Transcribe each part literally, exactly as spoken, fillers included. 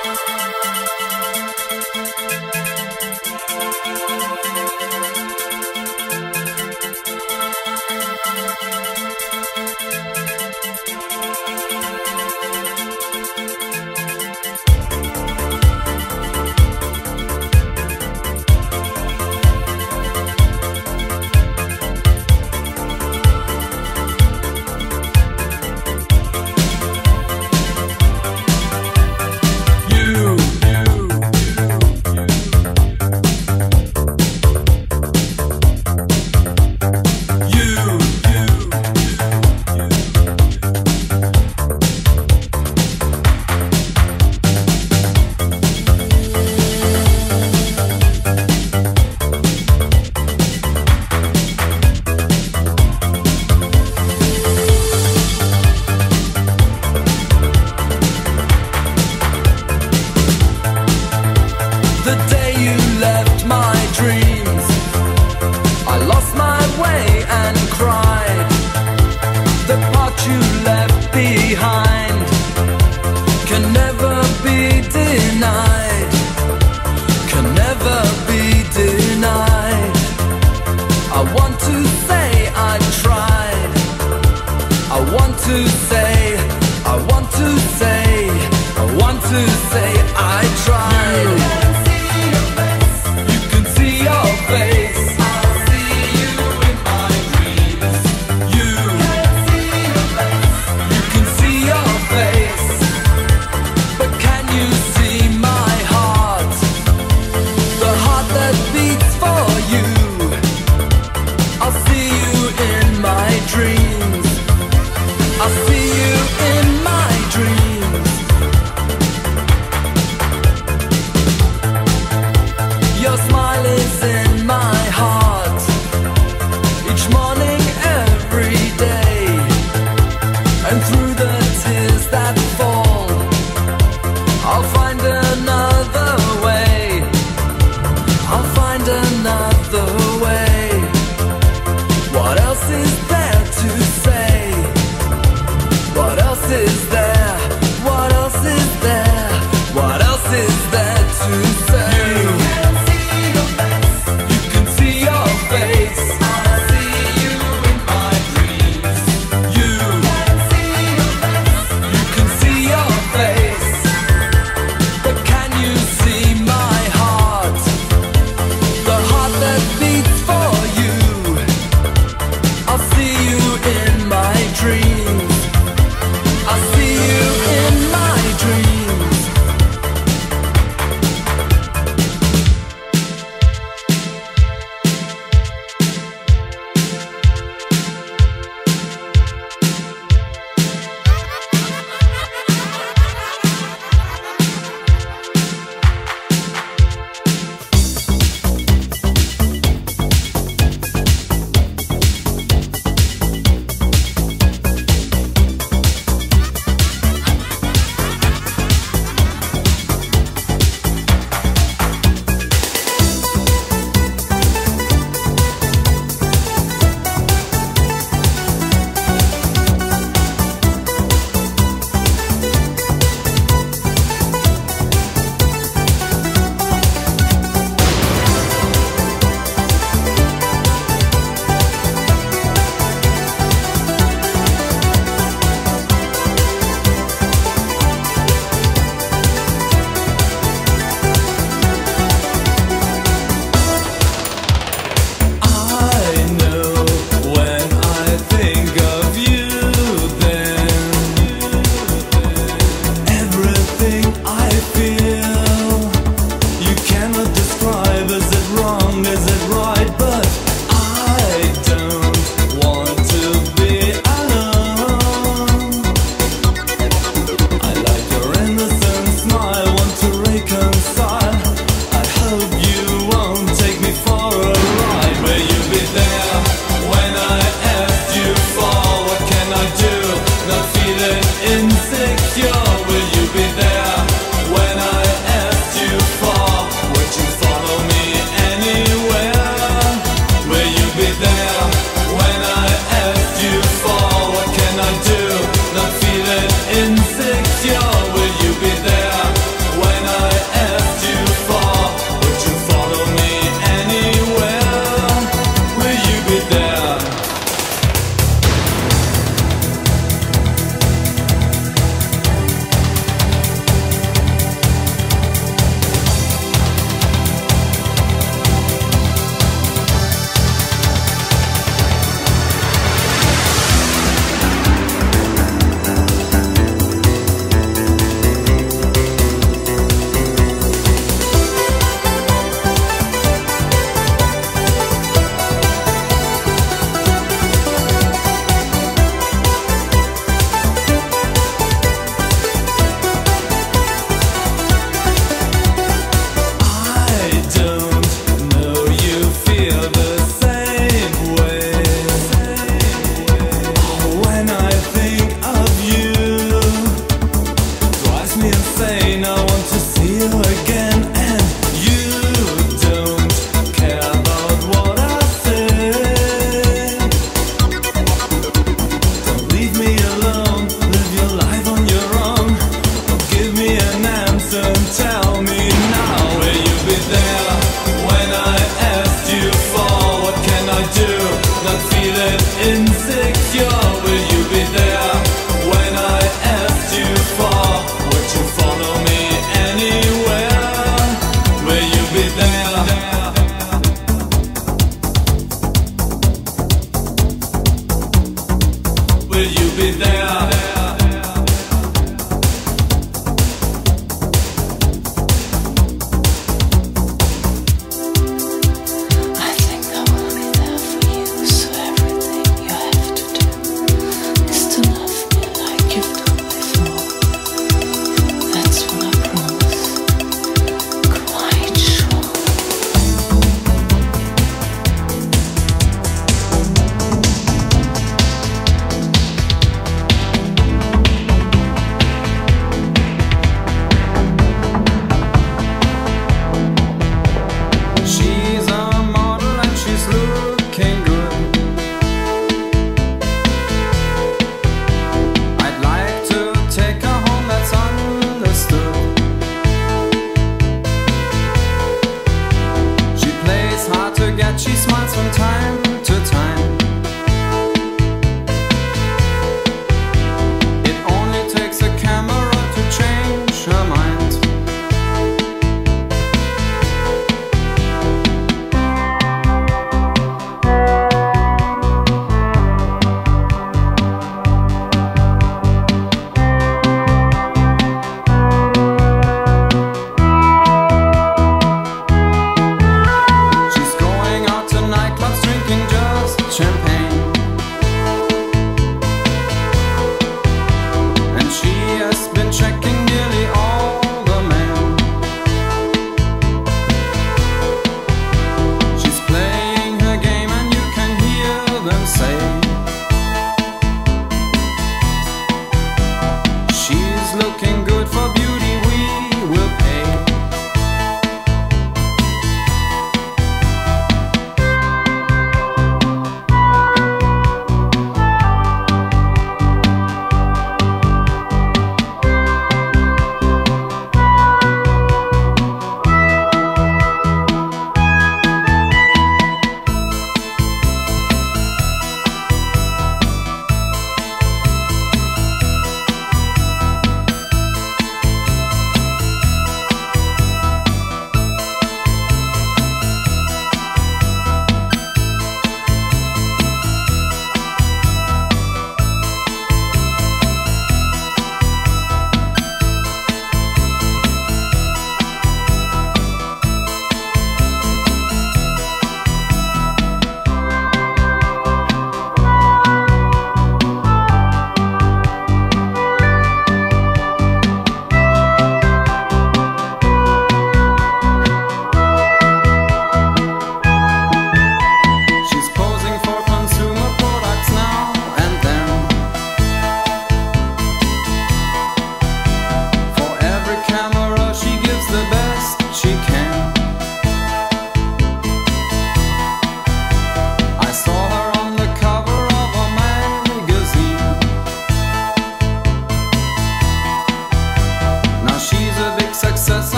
I'll see you in my dreams.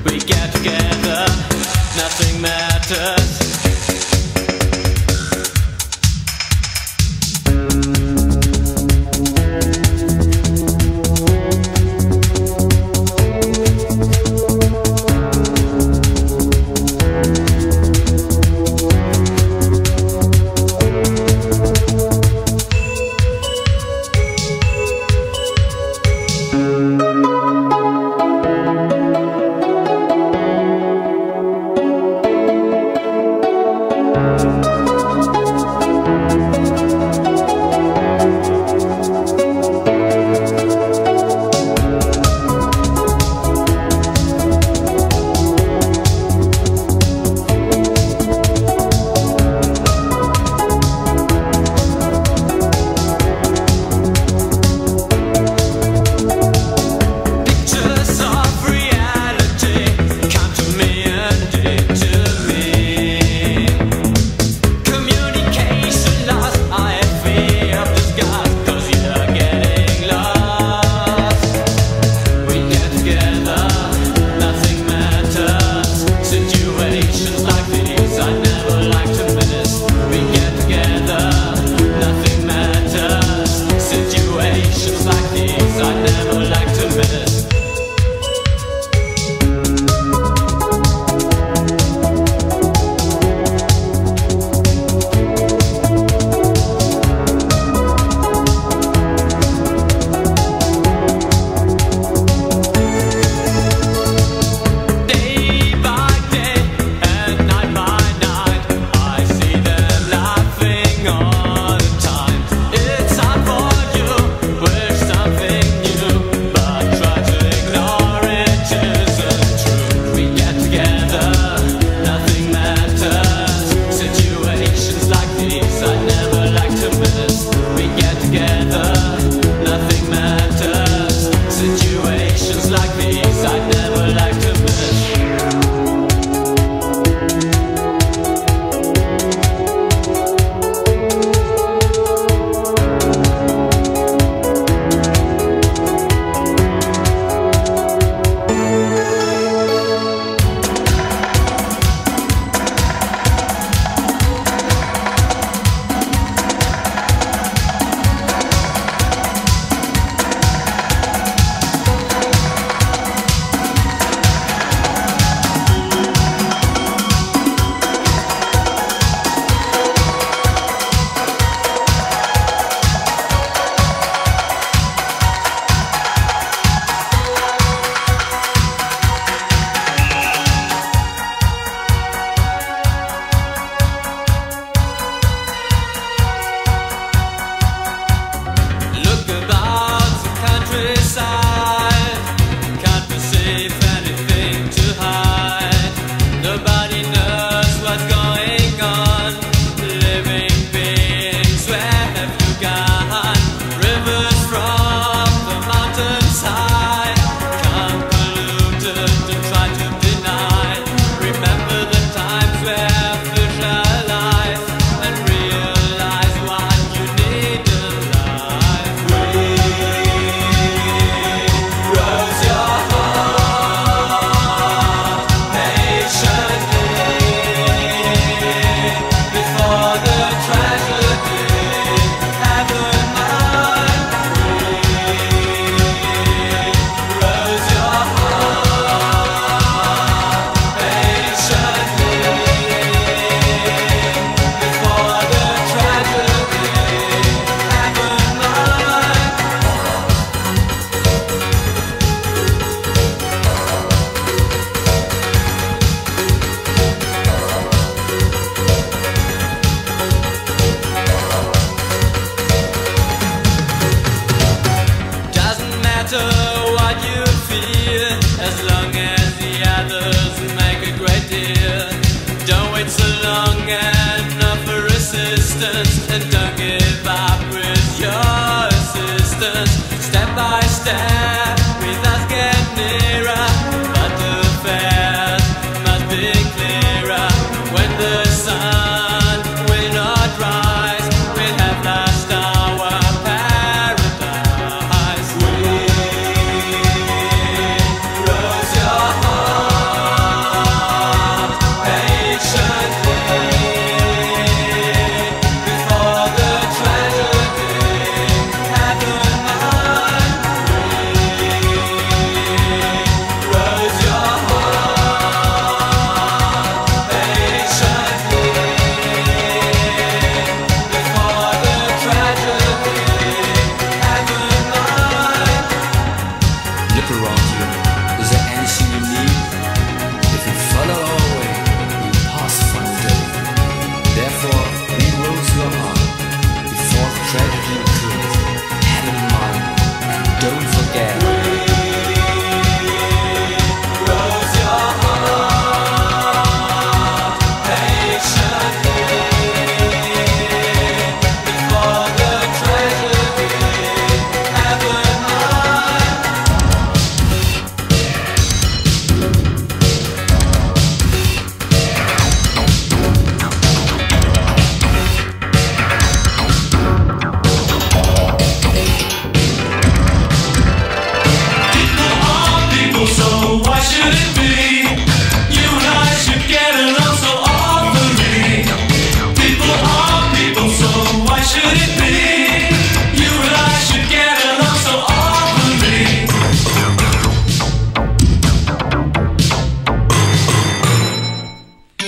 We get together, nothing matters.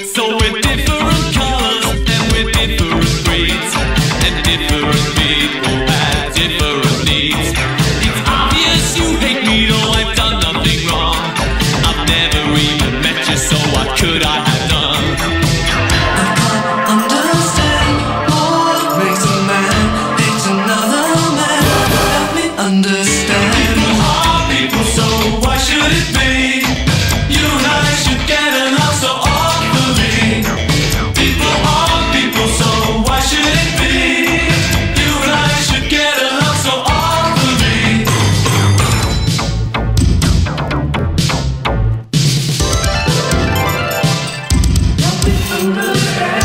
So we're different colors and we're different breeds, and different people have different needs. It's obvious you hate me, though I've done nothing wrong. I've never even met you, so what could I have done? I can't understand what makes a man hate another man. Help me understand. People are people, so why should it be? You and I should get along so awfully. People are people, so why should it be? You and I should get along so awfully. Help me understand.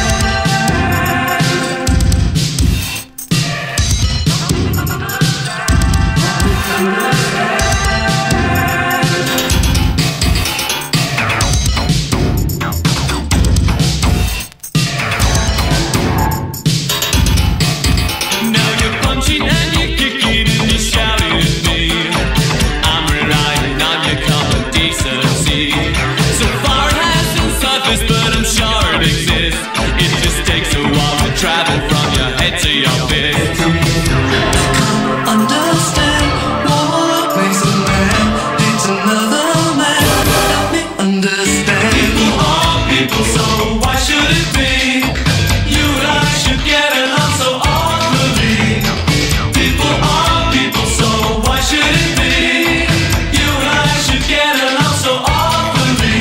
Now you're punching and you're kicking and you're shouting at me. I'm relying on your common decency. So far it hasn't surfaced, but I'm sure it exists. It just takes a while to travel from your head to your fist. Understand what makes a man hate another man. Help me understand. People are people, so why should it be? You and I should get along so awfully. People are people, so why should it be? You and I should get along so awfully.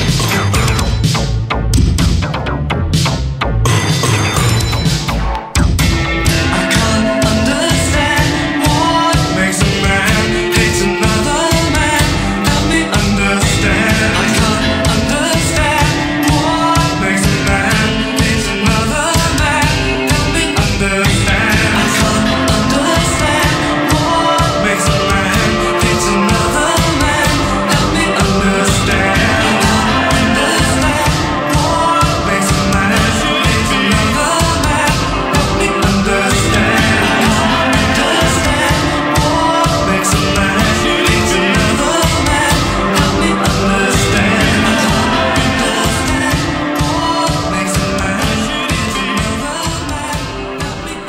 I can't understand what makes a man hate another man. Help me understand. I can't understand what makes a man hate another man. Help me understand. I can't understand what makes a man hate another man. Help me understand. I can't understand what makes a man hate another man. Help me understand. I can't understand what makes a man hate another man. Help me understand. I can't understand what makes a man hate another man. Help me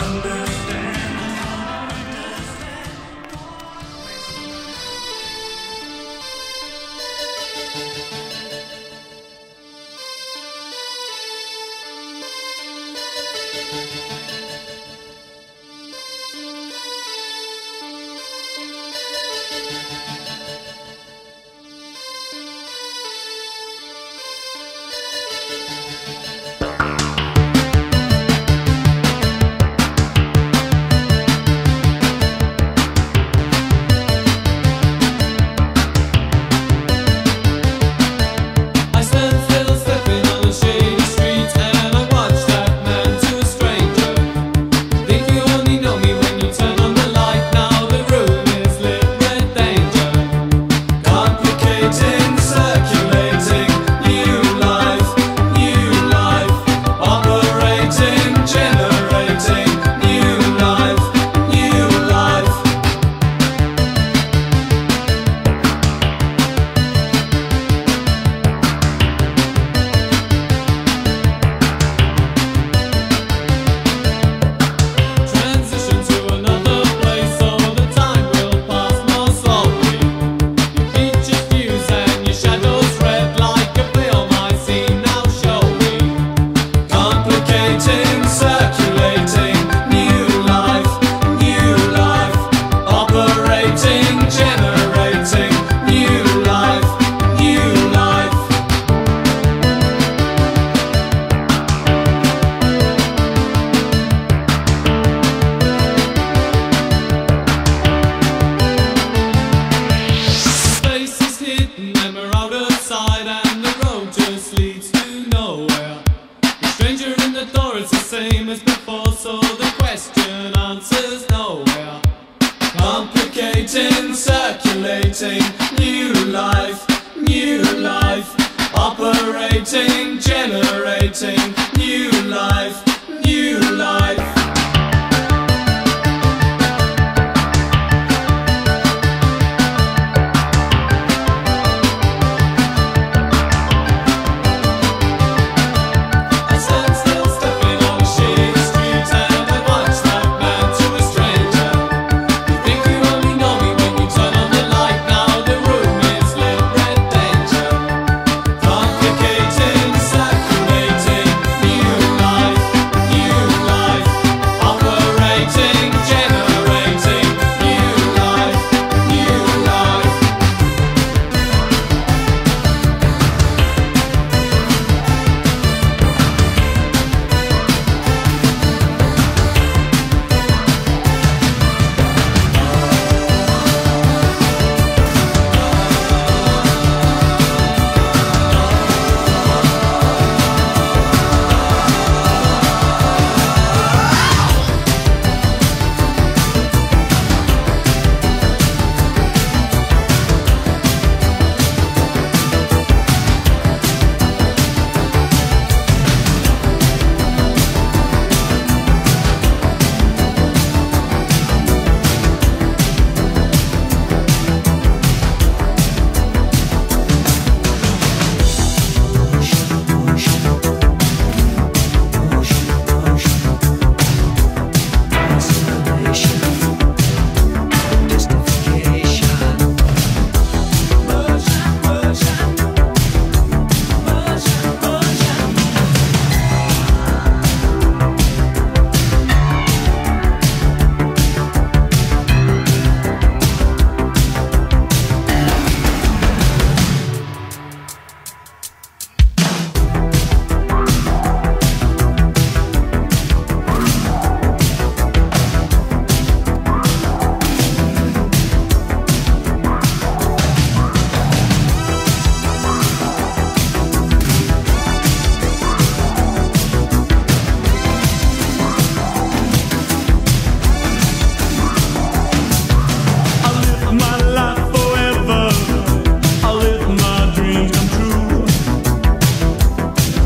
I stand still stepping on a shady street, and I watch that man to a stranger. Think you only know me when you turn on the light. Now the room is lit with danger. Complicating, circulating, new life, new life. Operating, generating, new life, new life. Transition to another place, so the time will pass more slowly. Your features fuse and your shadows red like a film I see now. Show me. Complicating, circulating, new life, new life. Operating, generating, new life, new life. Space is hidden and we're out of sight, and the road just leads to nowhere. The stranger in the door is the same as before, so the question answers nowhere. Complicating, circulating, new life, new life. Operating, generating, new life, new life.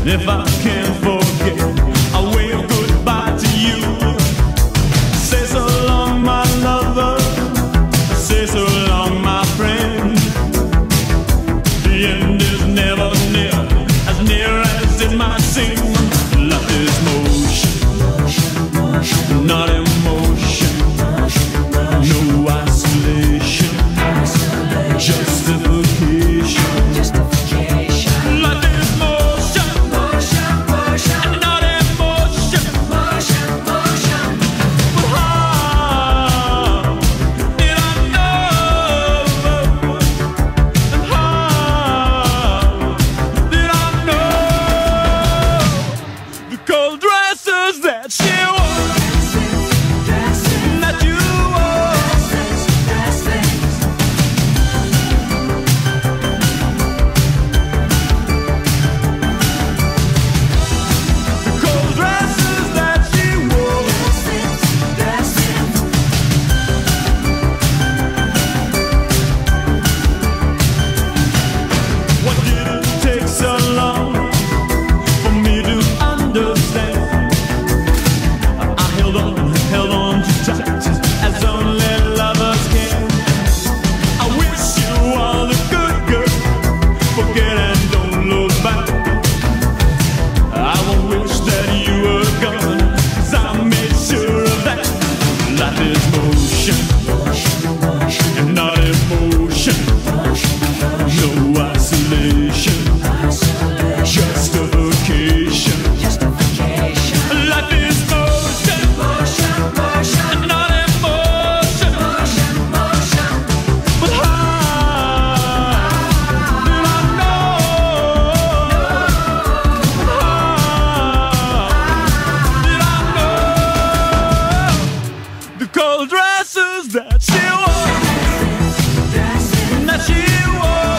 If I can't forget, I'll wave goodbye to you. Say so long, my lover. Say so long, my friend. The end is never near, as near as it might seem. Life is motion, not emotion. No isolation, justification. Life is motion, and not emotion. But how did I know? And how did I know the cold dresses that she wore, that you wore? The cold dresses that she wore. What did it take so long for me to understand? I held on, held on too tight, as only lovers can. I wish you all the good, girl. Forget and don't look back. I won't wish that you were gone, 'cause I made sure of that. Life is motion, and not emotion. No isolation, justification. Life is motion, and not emotion. But how did I know? How did I know the cold dresses that she wore, that she wore?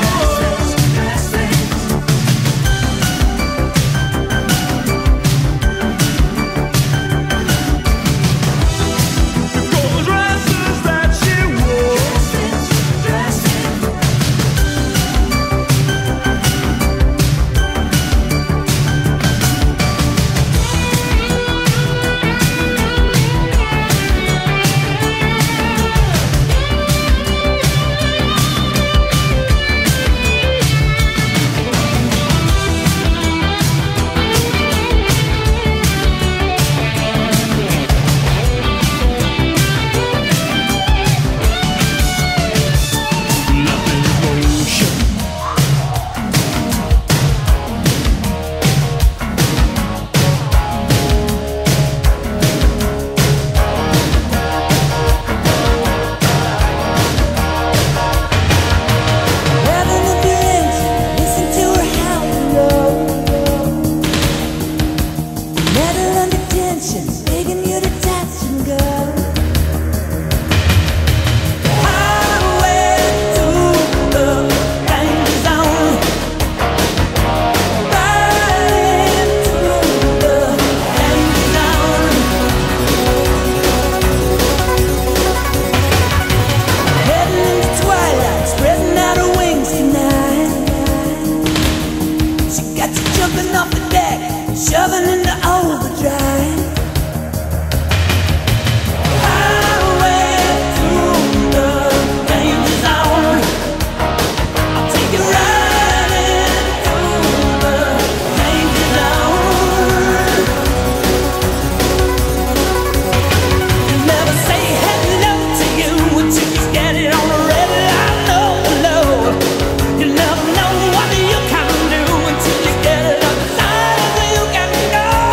The cold dresses that she wore. Life is motion, Having a drink, listen to her howl and roll. Metal under tension, begging you to touch and go. Highway to the danger zone. Riding through the danger zone. Heading into twilight, spreading out her wings tonight. She got you jumping off the deck, shoving into overdrive. Highway through the danger zone. I'll take you riding through the danger zone. Never say hello to you until you get it on the red line, low, low. You never know what you can do until you get it on the line, you can go.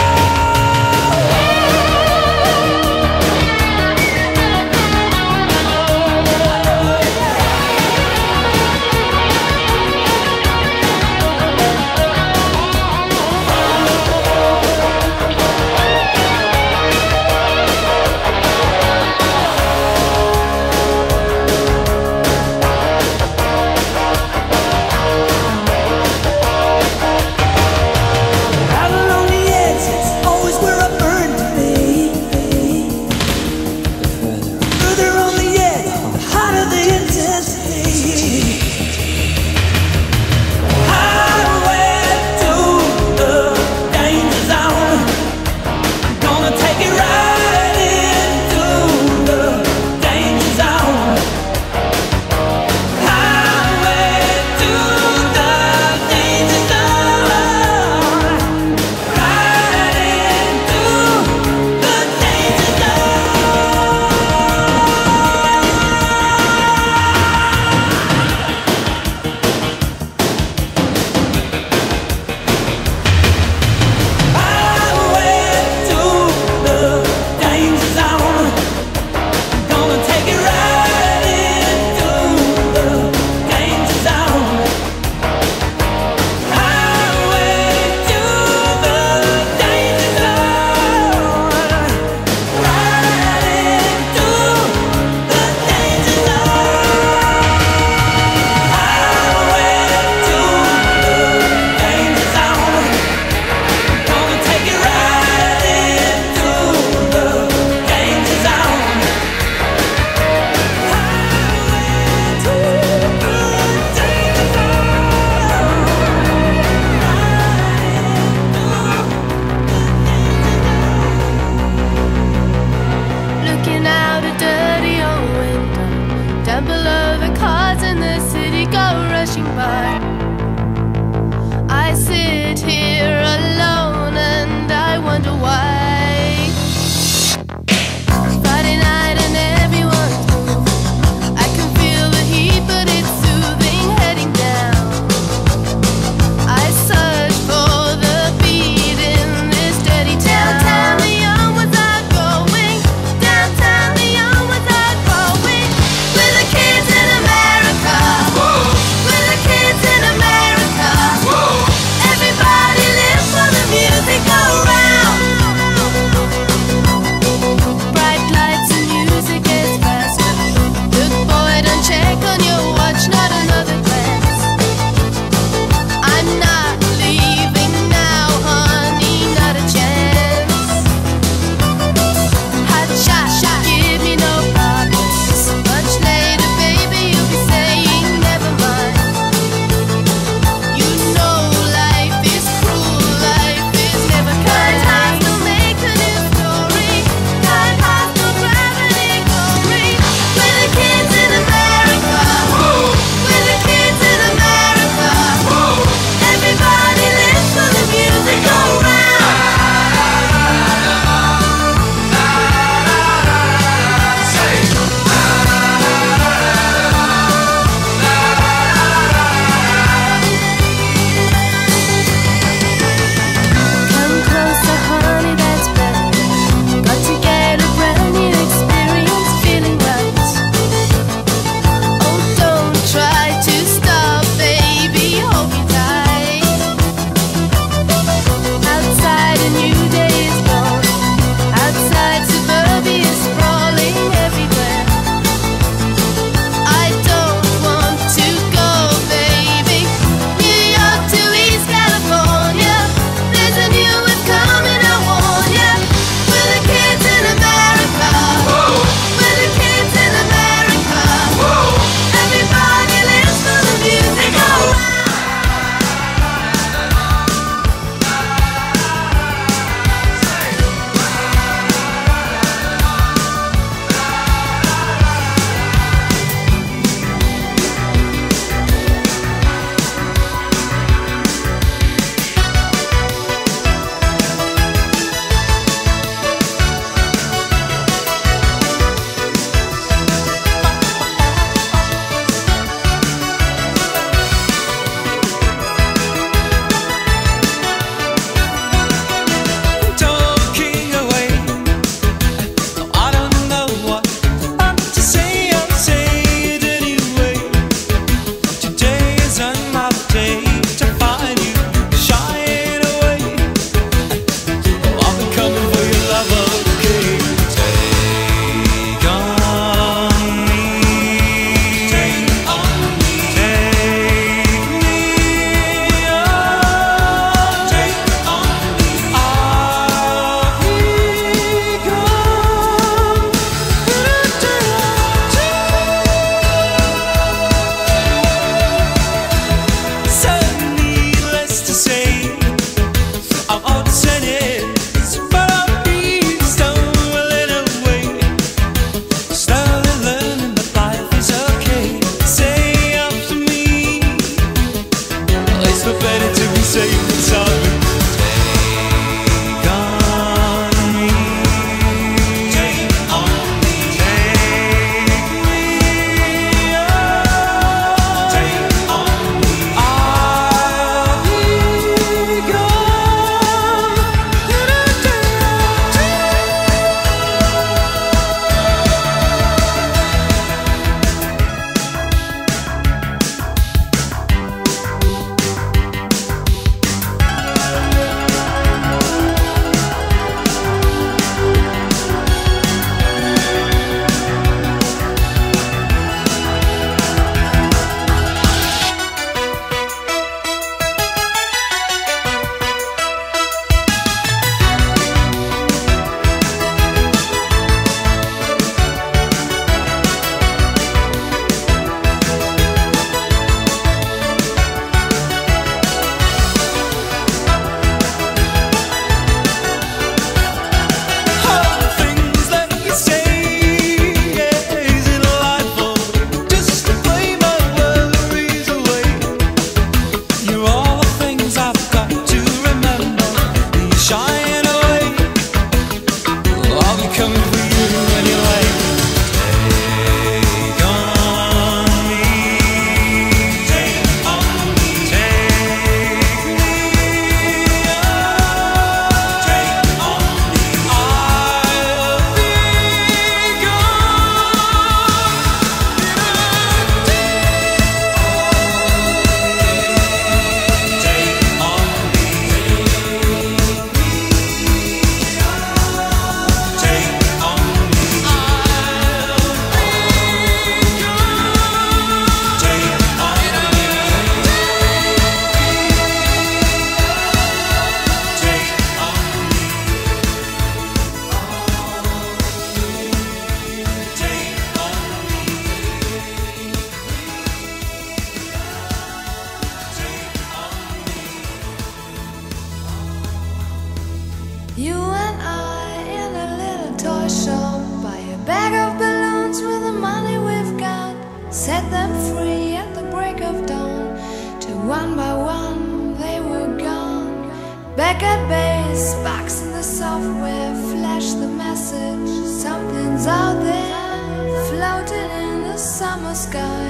One by one they were gone. Back at base, box in the software, flash the message. Something's out there, floating in the summer sky.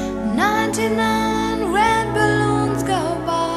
Ninety-nine red balloons go by.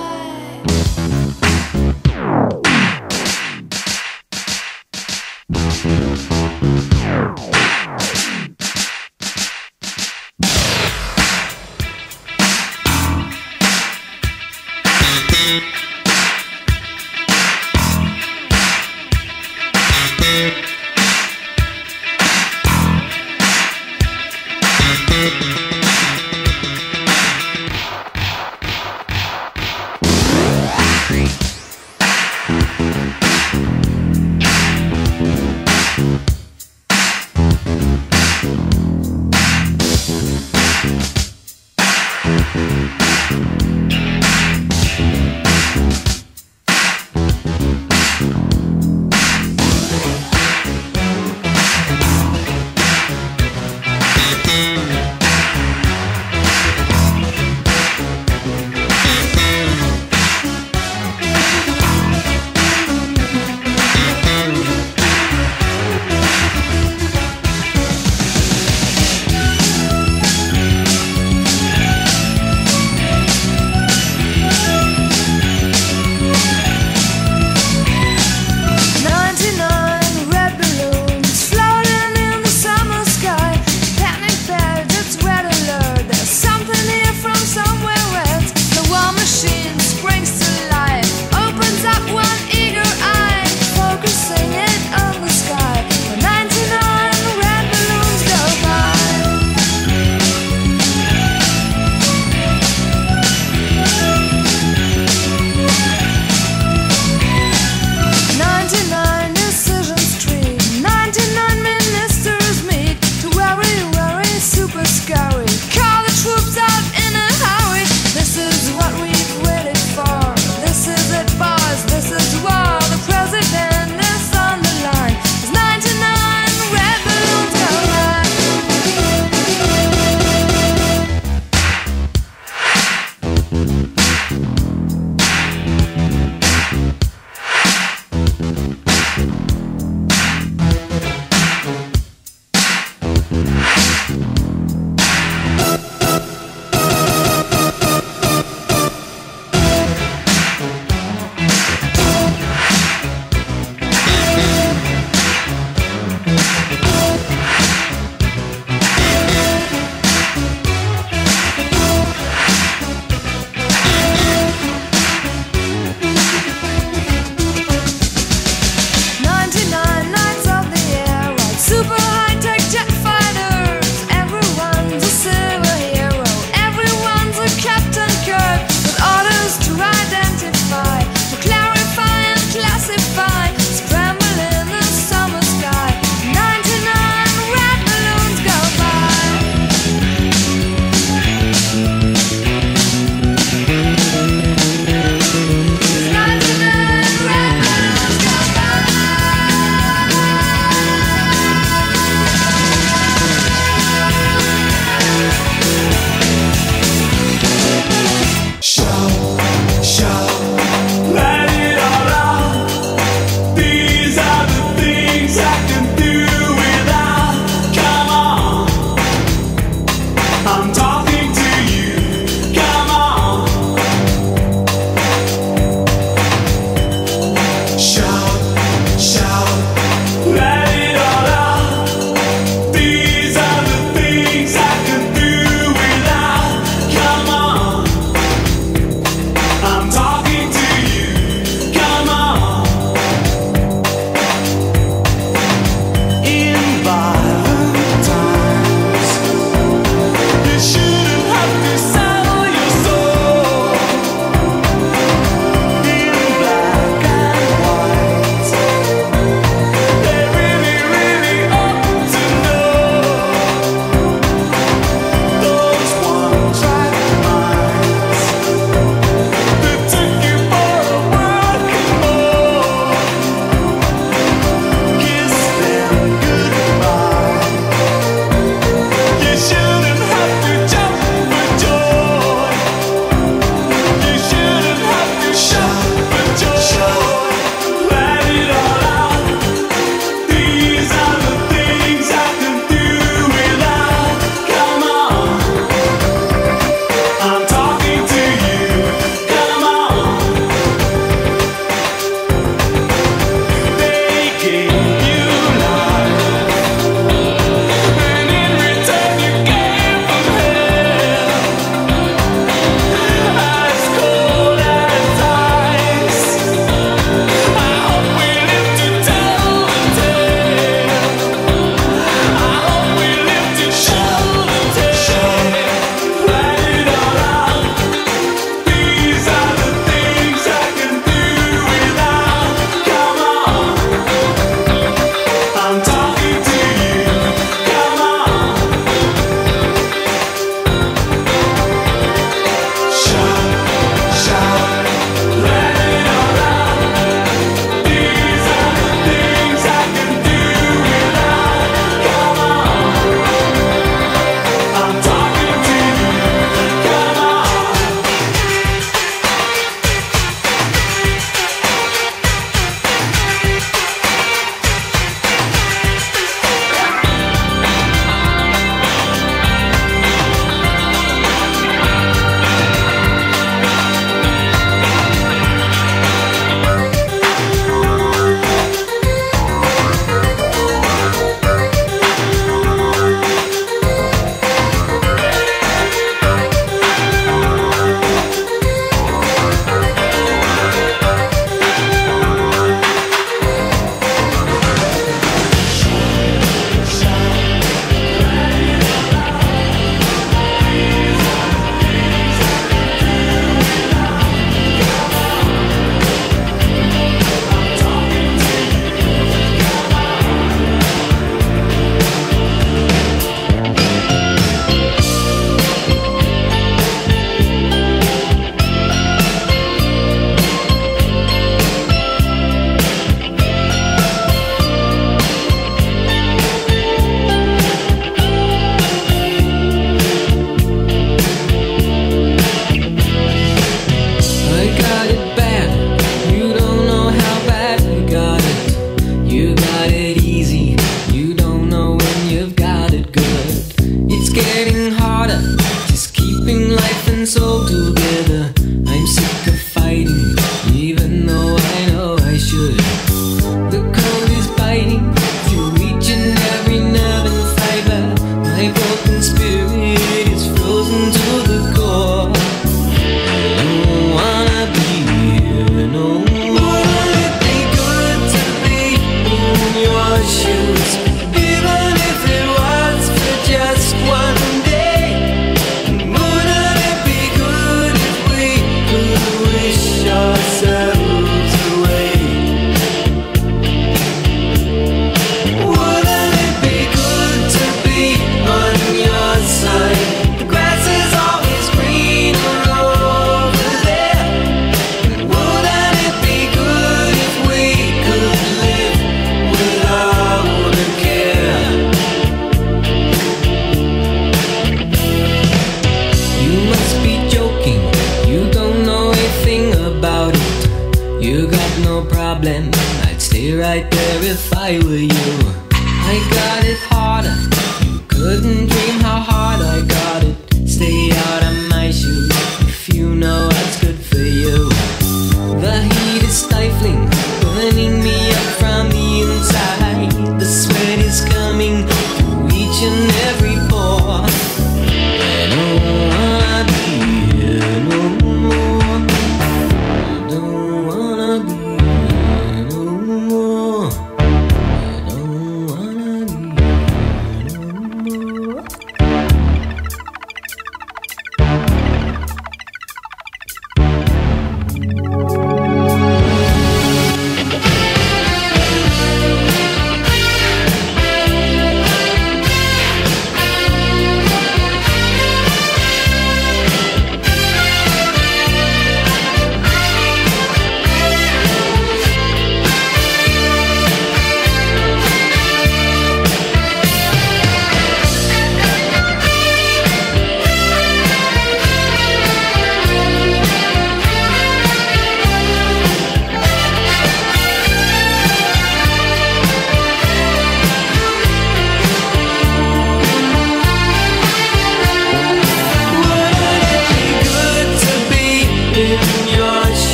You got no problem, I'd stay right there if I were you. I got it harder, you couldn't dream how hard I got it. Stay out of my shoes if you know what's good for you. The heat is stifling, burning me up from the inside. The sweat is coming through each and every pore. I don't wanna be here no more. I don't wanna be here no more. I don't wanna be here no more.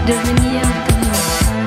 Devenir gris.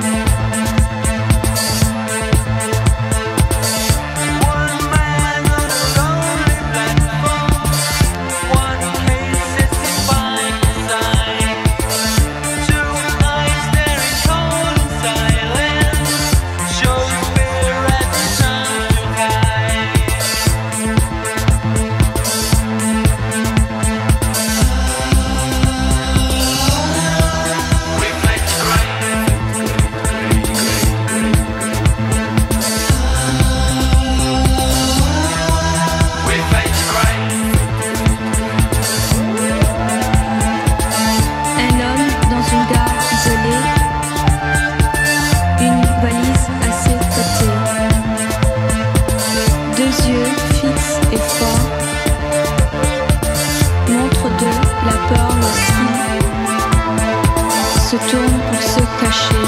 Se tourne pour se cacher.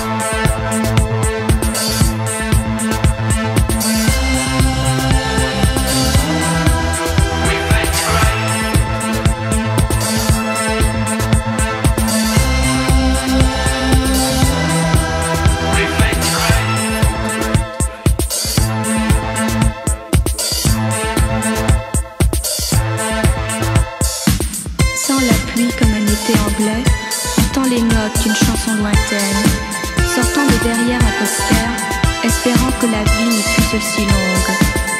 Sans la pluie comme un été anglais, les notes d'une chanson lointaine, sortant de derrière un poster, espérant que la vie ne fût aussi longue.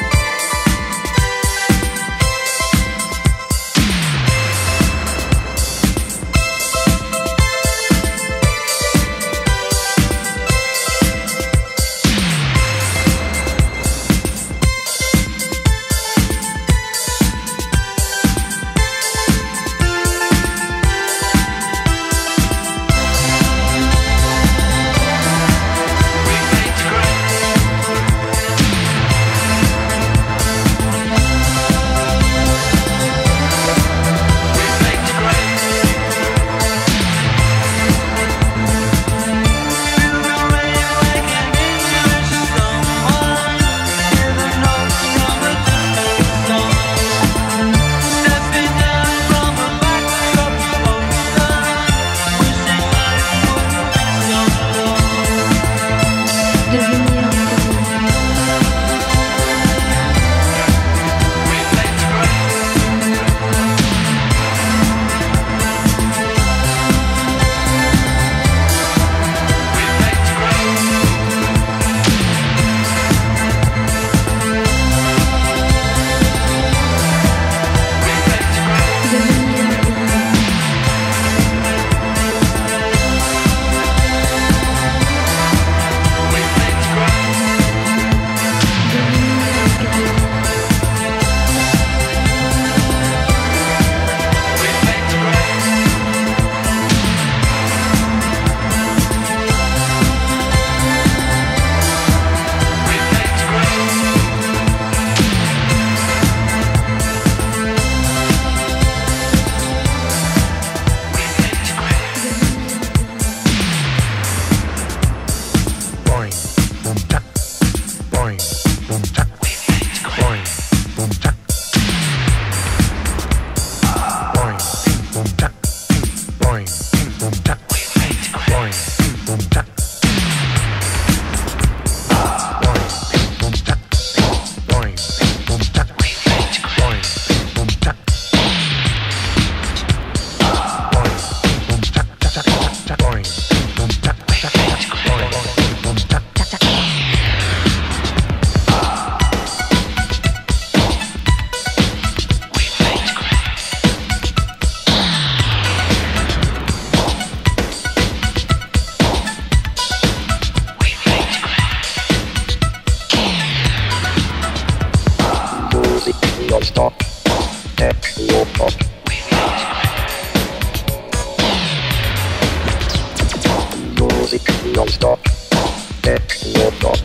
Non-stop, techno-pop. Music non-stop, techno-pop.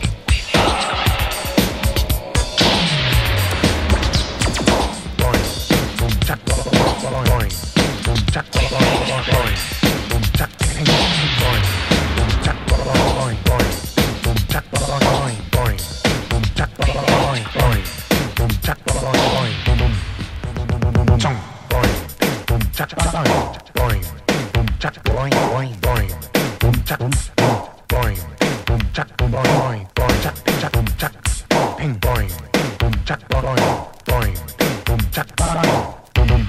Boing, boing, boing, boing, boing. chak boom ping boing ping boom chak boom boing boing chak ping chak boom chak ping boing ping boom chak boing boing ping boom chak boing boom boom.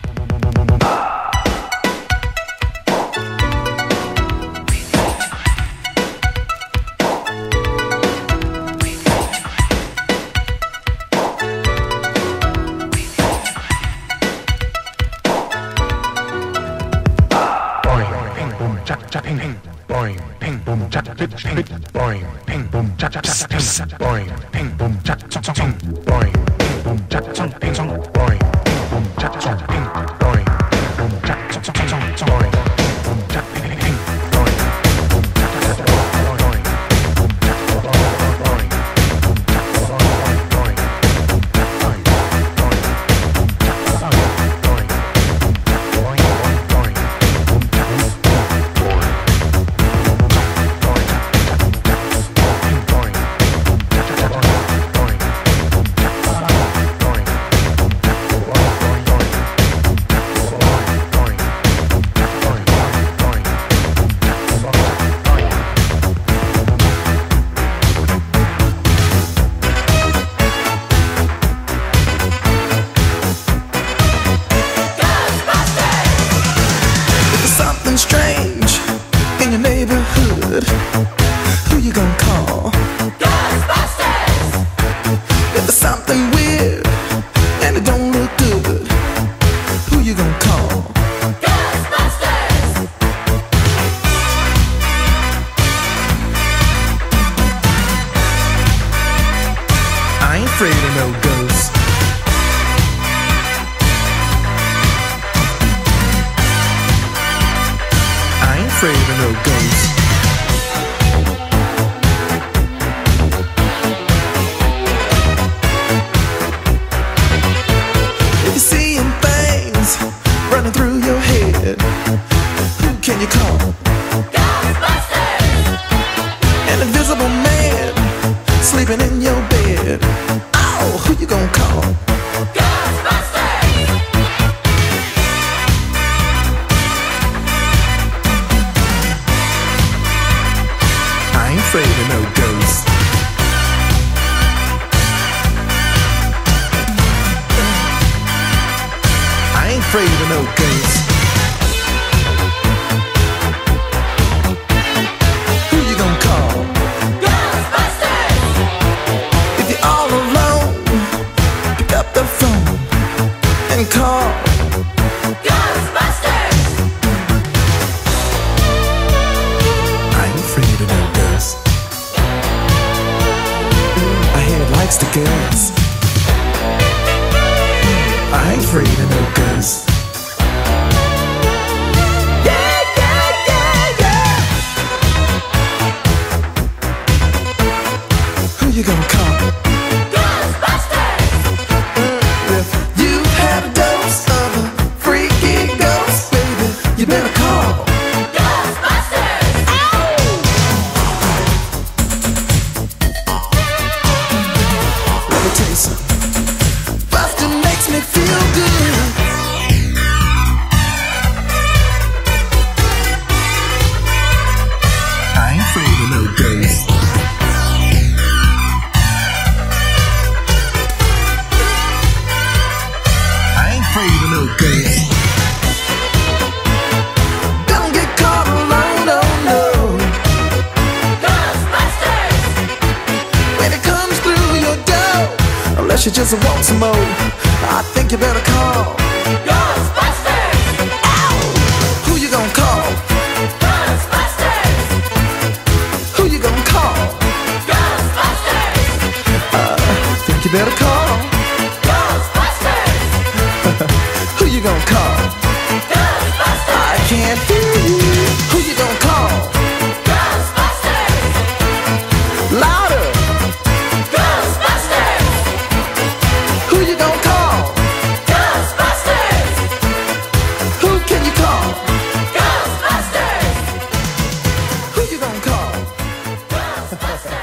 Ping ping boing ping boom chak ping ping boing ping boom chak chak ping boing ping boom chak chak ping boing ping boom chak chak ping boing ping boom chak chak ping boing ping boom chak chak ping boing boom chak ping ping ping boing boom chak chak boing boing boom chak boing boing boom chak boing boing boom chak boing boing boom chak boing boing boing boing boom chak boing. Who you gonna call? Ghostbusters! If there's something weird and it don't look good, who you gonna call? Ghostbusters! I ain't afraid of no ghosts. I ain't afraid of no ghosts. Running through your head, who can you call? Ghostbusters! An invisible man sleeping in your bed. Oh, who you gonna call? Ghostbusters! I ain't afraid of no ghosts. I ain't afraid of no ghosts. Who you gonna call? Ghostbusters! If you're all alone, pick up the phone and call Ghostbusters! I ain't afraid of no ghosts. My head likes to guess. I ain't afraid of no ghosts. Yeah, yeah, yeah, yeah. Who you gonna call? Ghostbusters! If you've had a dose of a freaky ghost, baby, you better call Ghostbusters! Ow! Let me tell you something. Bustin' makes me feel good. I ain't afraid of no ghosts. I ain't afraid of no ghosts. Don't get caught alone, oh no. Ghostbusters! When it comes through your door, unless you just want some more, I think you better call Ghostbusters! Ow! Who you gonna call? Ghostbusters! Who you gonna call? Ghostbusters! Uh, think you better call Ghostbusters! Who you gonna call? Ghostbusters! I can't hear you. Who you gonna call? Ghostbusters! Louder! Ghostbusters! Who you gonna call? Ghostbusters! Who can you call? Ghostbusters! Who you gonna call? Ghostbusters!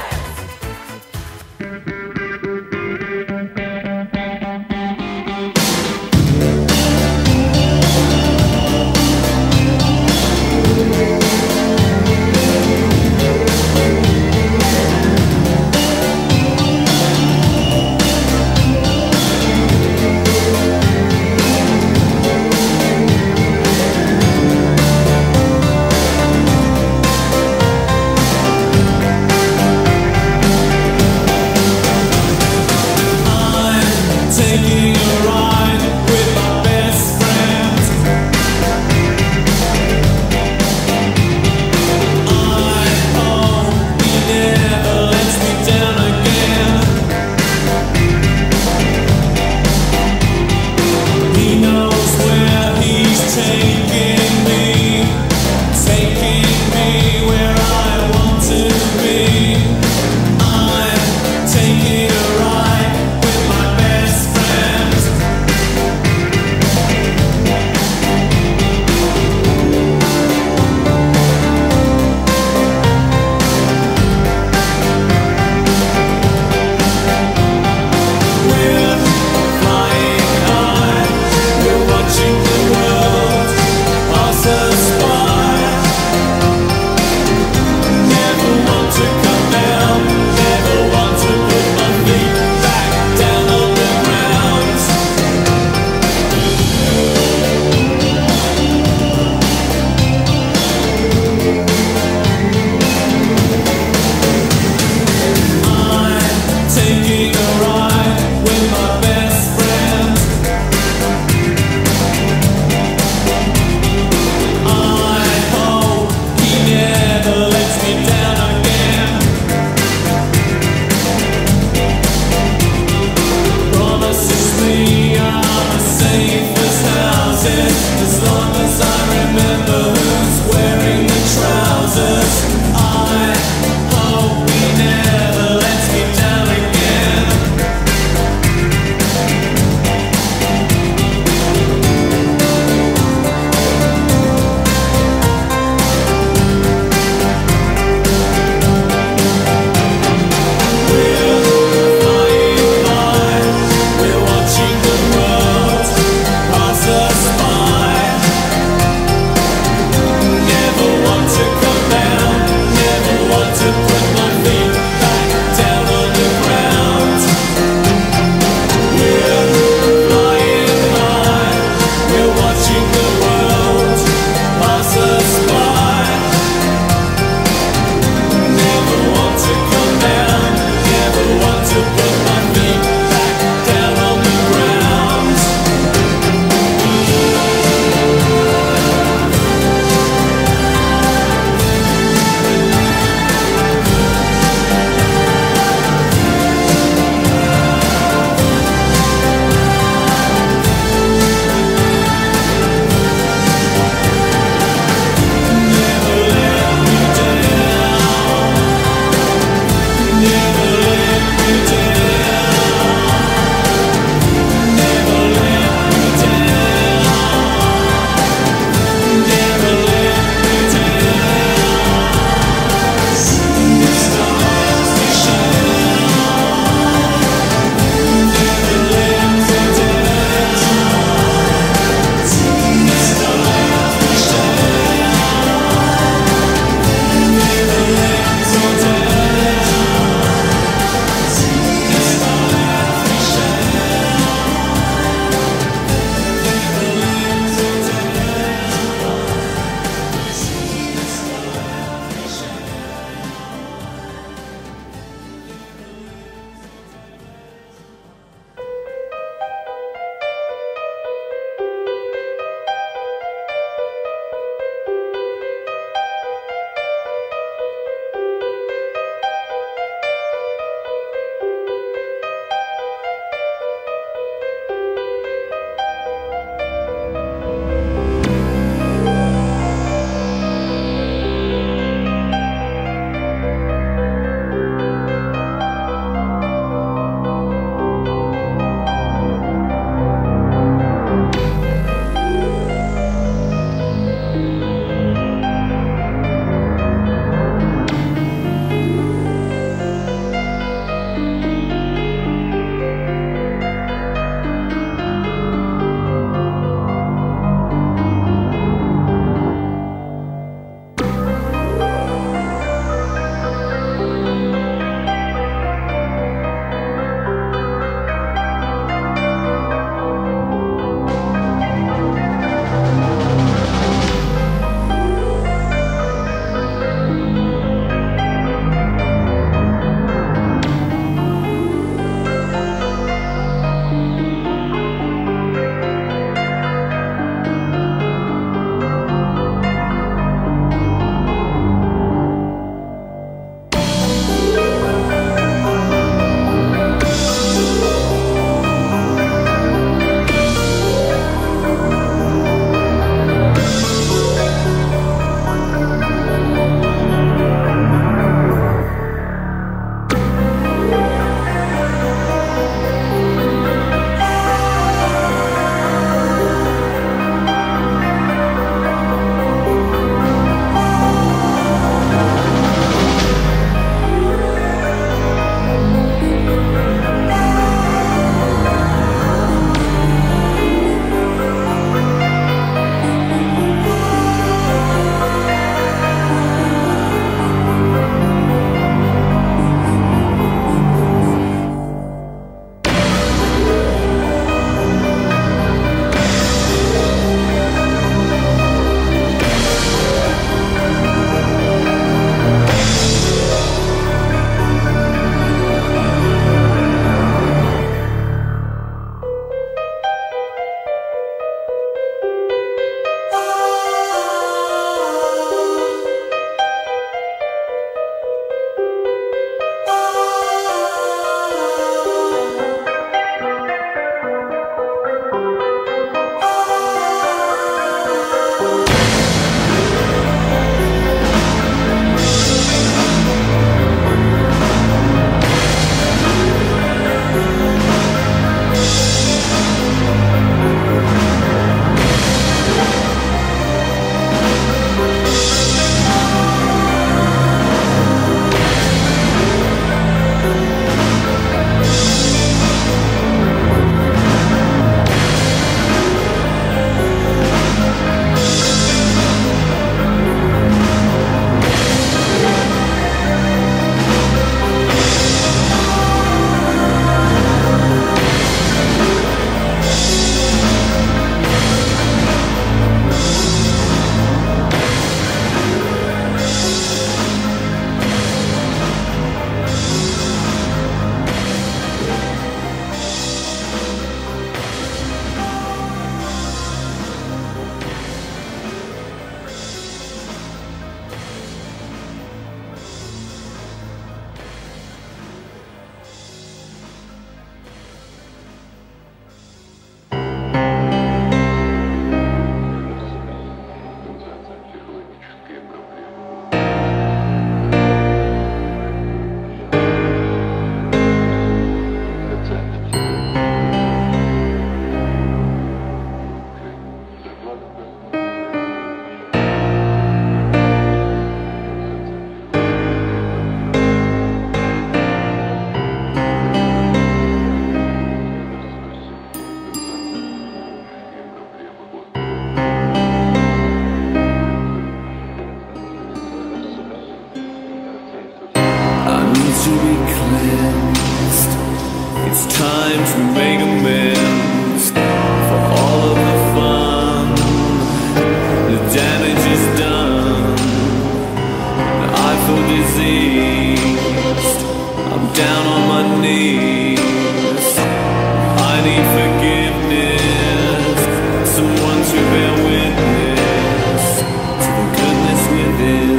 past. It's time to make amends for all of the fun. The damage is done. I feel diseased. I'm down on my knees. I need forgiveness. Someone to bear witness to the goodness within.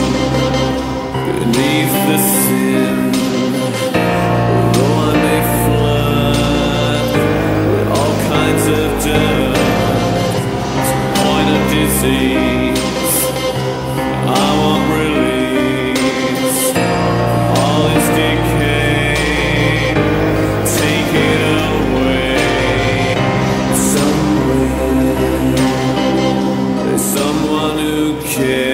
Beneath the sin, although I may flirt with all kinds of dirt, to the point of disease, I want release from all its decay. Take it away somewhere. There's someone who cares.